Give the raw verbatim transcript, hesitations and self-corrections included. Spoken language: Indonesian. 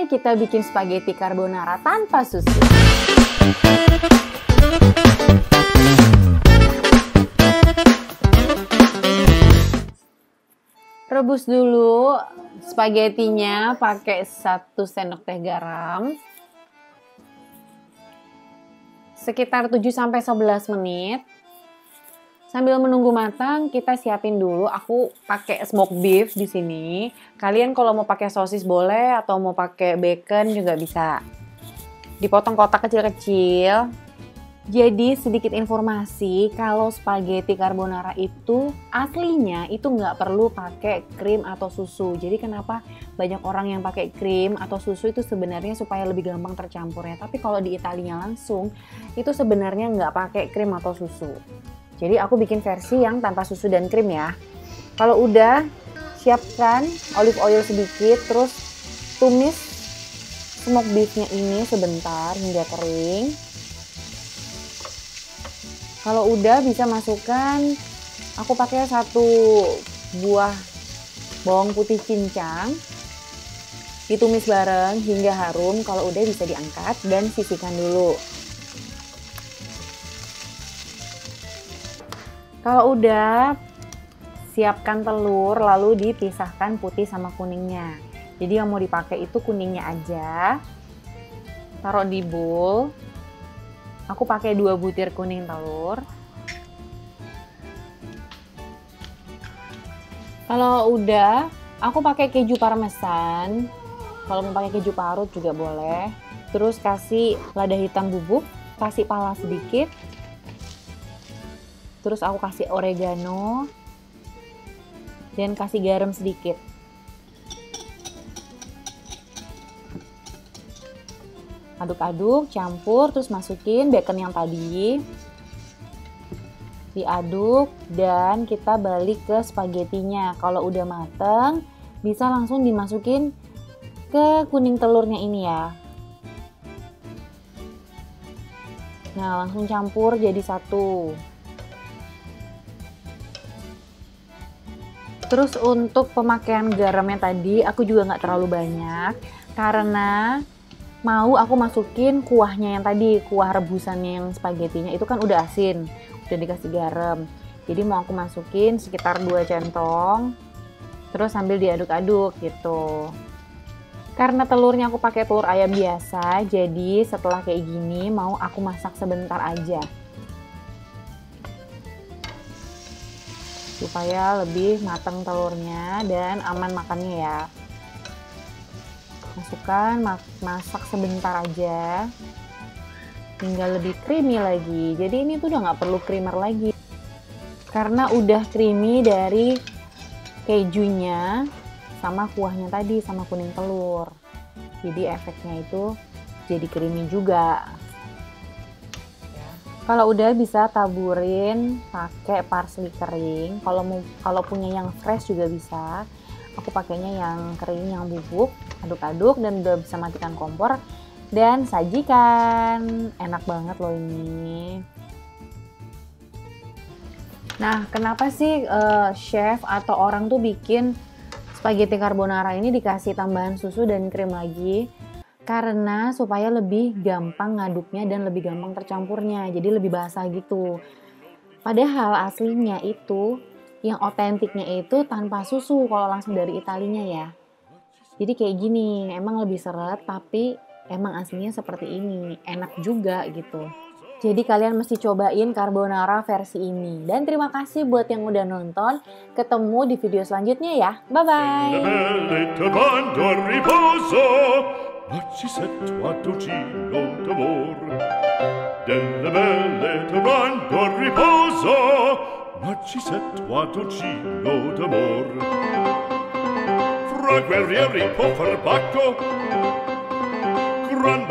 selesai, kita bikin spaghetti carbonara tanpa susu. Rebus dulu spagettinya pakai satu sendok teh garam. Sekitar tujuh sampai sebelas menit. Sambil menunggu matang, kita siapin dulu. Aku pakai smoked beef di sini. Kalian kalau mau pakai sosis boleh atau mau pakai bacon juga bisa. Dipotong kotak kecil-kecil. Jadi sedikit informasi, kalau spaghetti carbonara itu aslinya itu nggak perlu pakai krim atau susu. Jadi kenapa banyak orang yang pakai krim atau susu itu sebenarnya supaya lebih gampang tercampurnya. Tapi kalau di Italinya langsung itu sebenarnya nggak pakai krim atau susu. Jadi aku bikin versi yang tanpa susu dan krim ya. Kalau udah, siapkan olive oil sedikit, terus tumis smoked beefnya ini sebentar hingga kering. Kalau udah bisa masukkan, aku pakai satu buah bawang putih cincang. Ditumis bareng hingga harum, kalau udah bisa diangkat dan sisihkan dulu. Kalau udah, siapkan telur lalu dipisahkan putih sama kuningnya. Jadi yang mau dipakai itu kuningnya aja. Taruh di bowl. Aku pakai dua butir kuning telur. Kalau udah, aku pakai keju parmesan. Kalau mau pakai keju parut juga boleh. Terus kasih lada hitam bubuk, kasih pala sedikit. Terus aku kasih oregano dan kasih garam sedikit. Aduk-aduk, campur, terus masukin bacon yang tadi. Diaduk dan kita balik ke spagettinya. Kalau udah mateng, bisa langsung dimasukin ke kuning telurnya ini ya. Nah, langsung campur jadi satu. Terus untuk pemakaian garamnya tadi aku juga nggak terlalu banyak karena mau aku masukin kuahnya yang tadi, kuah rebusannya yang spagettinya itu kan udah asin, udah dikasih garam. Jadi mau aku masukin sekitar dua centong, terus sambil diaduk-aduk gitu. Karena telurnya aku pakai telur ayam biasa, jadi setelah kayak gini mau aku masak sebentar aja. Supaya lebih matang telurnya dan aman makannya ya. Masukkan, masak sebentar aja hingga lebih creamy lagi. Jadi ini tuh udah nggak perlu creamer lagi karena udah creamy dari kejunya sama kuahnya tadi sama kuning telur. Jadi efeknya itu jadi creamy juga. Kalau udah bisa taburin pakai parsley kering. Kalau mau kalau punya yang fresh juga bisa. Aku pakainya yang kering, yang bubuk. Aduk-aduk dan udah bisa matikan kompor dan sajikan. Enak banget loh ini. Nah, kenapa sih uh, chef atau orang tuh bikin spaghetti carbonara ini dikasih tambahan susu dan krim lagi? Karena supaya lebih gampang ngaduknya dan lebih gampang tercampurnya, jadi lebih basah gitu. Padahal aslinya itu, yang otentiknya itu tanpa susu kalau langsung dari Italinya ya. Jadi kayak gini, emang lebih seret tapi emang aslinya seperti ini, enak juga gitu. Jadi kalian mesti cobain carbonara versi ini. Dan terima kasih buat yang udah nonton, ketemu di video selanjutnya ya, bye-bye! Narcisetto a dolcino d'amor, delle belle tornando a riposo, Narcisetto a dolcino d'amor. Fra guerrieri può far bacco, gran